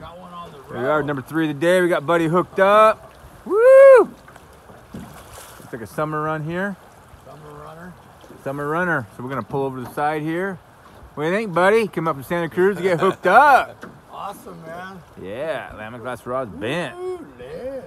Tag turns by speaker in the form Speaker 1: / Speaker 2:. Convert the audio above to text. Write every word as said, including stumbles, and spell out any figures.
Speaker 1: Got one on the road.
Speaker 2: There we are, number three of the day. We got Buddy hooked up. Woo! Looks like a summer run here.
Speaker 1: Summer runner.
Speaker 2: Summer runner. So we're gonna pull over to the side here. What do you think, buddy? Come up from Santa Cruz to get hooked up.
Speaker 1: Awesome, man.
Speaker 2: Yeah, Lambic glass rod's bent.
Speaker 1: Ooh, yeah.